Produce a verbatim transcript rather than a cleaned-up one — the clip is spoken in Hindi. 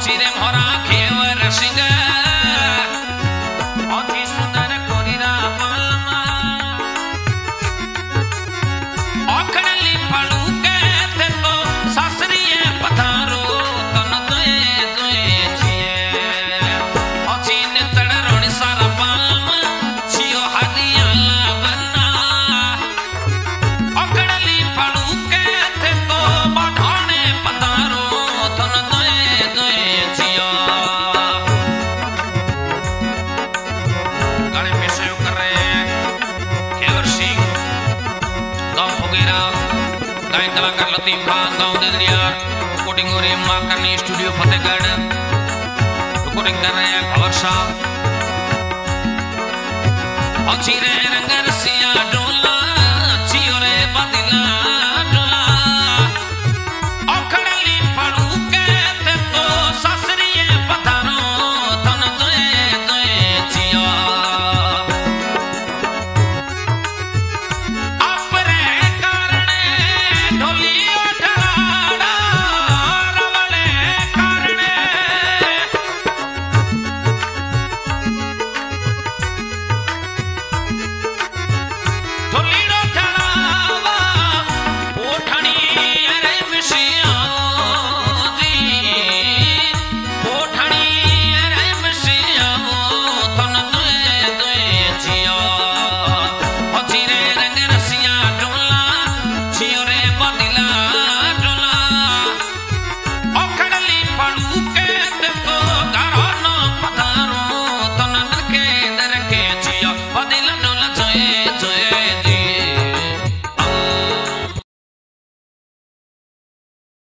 चिरे मोरा खेवर सिंह अति सुंदर कोरिरा मालमा ओखड़ली फलू कहते तो सासरिये पधारो तन दोए दोए छिए अचिन तड़रोण सारा पाम छियो हरियाला बना ओखड़ली फलू कहते तो बढ़ाने पधारो तन दोए दोए छियो गाने में सहयोग कर रहे हैं खेवर सिंह गांव फुगेरा गायक कलाकार लतीफ खान गांव देदरियार रिकॉर्डिंग हो रही है मां करनी स्टूडियो फतेहगढ़ रिकॉर्डिंग कर रहे हैं खबर साहब अच्छी रे रंग रसिया